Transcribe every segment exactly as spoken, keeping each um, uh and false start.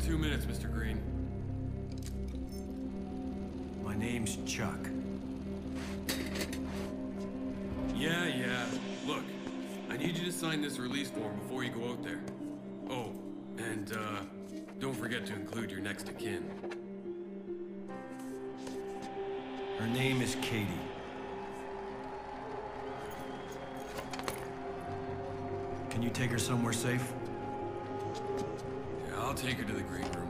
two minutes, Mister Green. My name's Chuck. Yeah, yeah. Look, I need you to sign this release form before you go out there. Oh, and, uh, don't forget to include your next of kin. Her name is Katie. Can you take her somewhere safe? Yeah, I'll take her to the green room.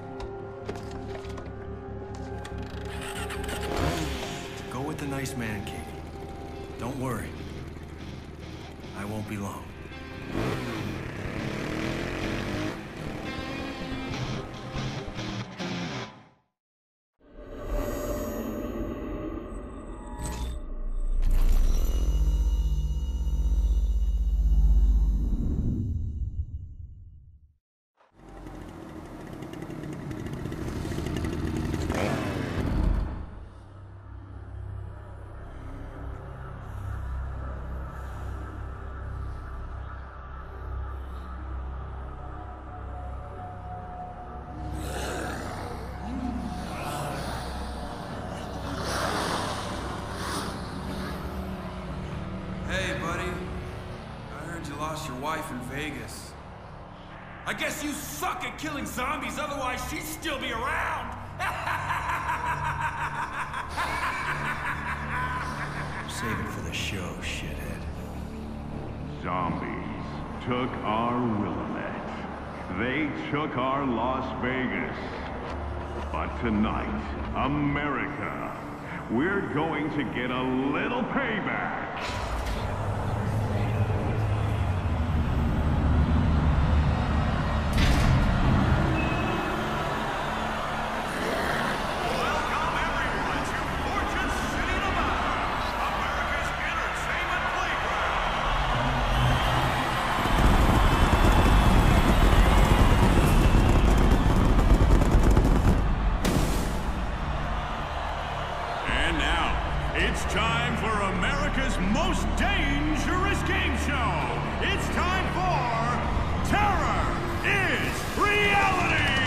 Go with the nice man, Katie. Don't worry. I won't be long. Your wife in Vegas. I guess you suck at killing zombies, otherwise she'd still be around! Save it for the show, shithead. Zombies took our Willamette. They took our Las Vegas. But tonight, America, we're going to get a little payback. It's time for America's most dangerous game show. It's time for Terror is Reality!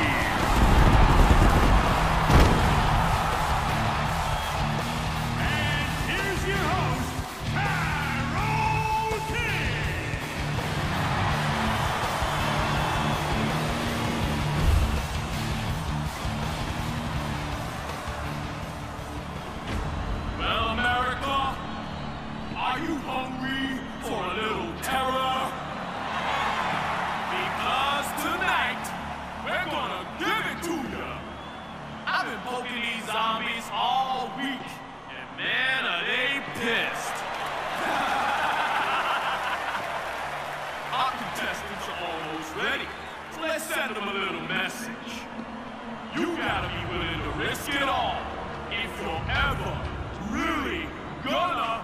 And here's your host, Carol King! Well, America, are you hungry for a little terror? Because tonight, we're gonna give it to you. I've been poking these zombies all week, and man, are they pissed. Our contestants are almost ready, so let's send them a little message. You gotta be willing to risk it all if you're ever really gonna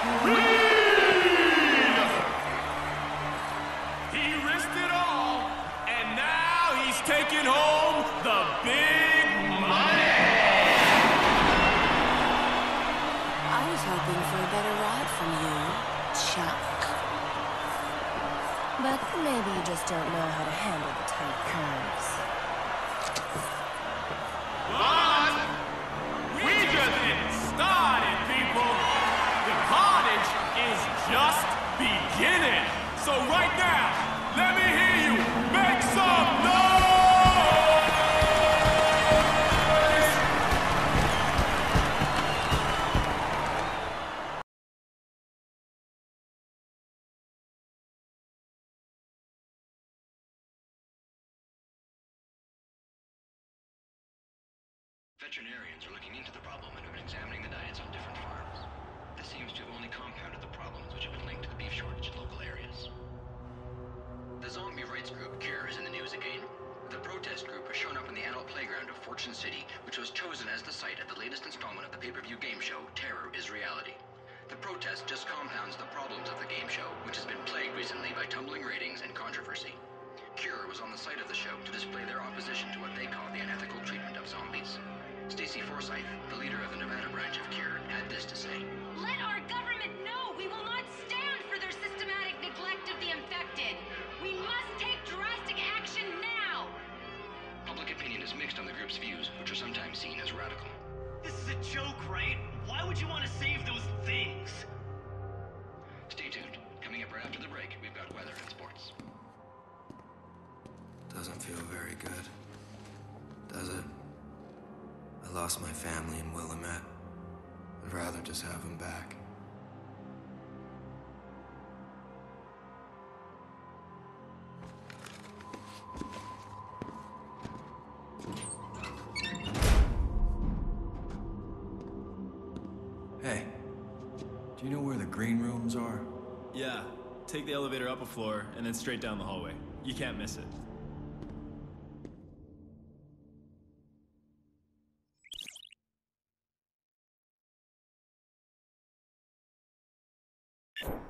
He risked it all, and now he's taking home the big money! I was hoping for a better ride from you, Chuck. But maybe you just don't know how to handle the tight curves. But we just getting started, people. The carnage is just beginning. So right now, let me hear you make some noise! Veterinarians are looking into the problem and have been examining the diets on different farms. This seems to have only compounded the problems which have been linked to the beef shortage in local areas. The zombie rights group Cure is in the news again. The protest group has shown up in the adult playground of Fortune City, which was chosen as the site of the latest installment of the pay-per-view game show, Terror is Reality. The protest just compounds the problems of the game show, which has been plagued recently by tumbling ratings and controversy. Cure was on the site of the show to display their opposition to what they call the unethical treatment of zombies. Stacy Forsyth, the leader of the Nevada branch of Cure, had this to say. Let our government know we will not stand for their systematic neglect of the infected. We must take drastic action now. Public opinion is mixed on the group's views, which are sometimes seen as radical. This is a joke, right? Why would you want to save those things? Stay tuned. Coming up right after the break, we've got weather and sports. Doesn't feel very good, does it? I lost my family in Willamette. I'd rather just have them back. Hey, do you know where the green rooms are? Yeah, take the elevator up a floor and then straight down the hallway. You can't miss it. You